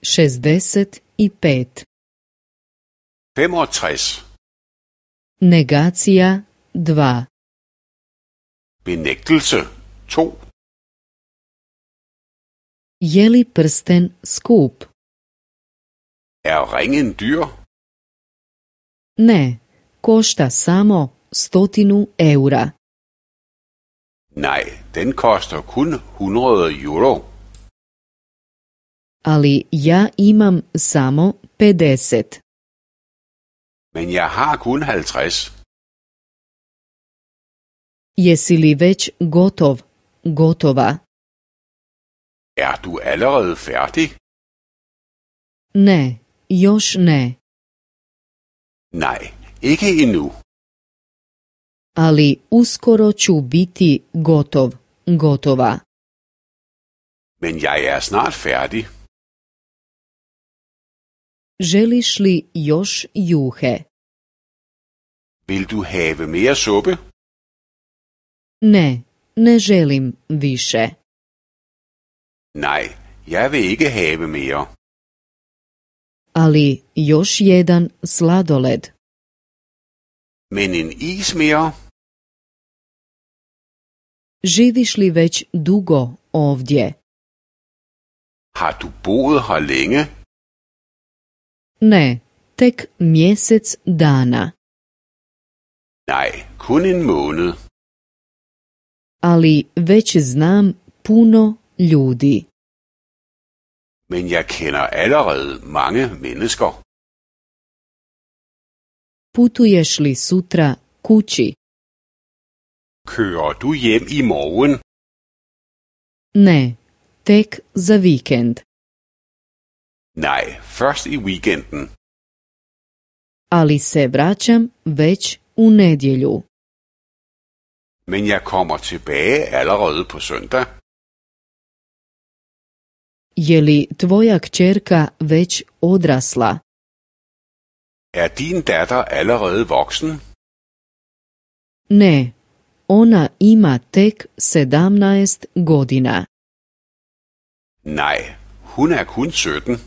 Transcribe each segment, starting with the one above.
65. 65. Negacija 2. Benægtelse 2. Je li prsten skup? Er ringen dyr? Ne, košta samo 100 eura. Nej, den koster kun 100 euro. Ali ja imam samo 50. Men jeg har kun 50. Jesi li već gotova? Er du allerede færdig? Ne, još ne. Nej, ikke endnu. Ali uskoro ću biti gotova. Men jeg er snart færdig. Želiš li još juhe? Vil du have mere suppe? Ne, ne želim više. Nej, jeg vil ikke have mere. Ali još jedan sladoled. Men en is mere? Živiš li već dugo ovdje? Har du boet her længe? Ne, tek mjesec dana. Nej, kun en måned. Ali već znam puno ljudi. Men jeg kender allerede mange mennesker. Putuješ li sutra kući? Kører du hjem i morgen? Ne, tek za vikend. Nej, først i weekenden. Ali se vraćam već u nedjelju. Men jeg kommer tilbage allerede på søndag. Je li tvoja kćerka već odrasla? Er din datter allerede voksen? Ne, ona ima tek 17 godina. Nej, hun er kun 17.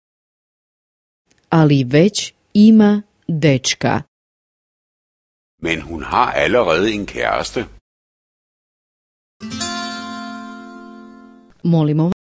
Ali već ima dečka. Men hun har allerede en kæreste. Molimo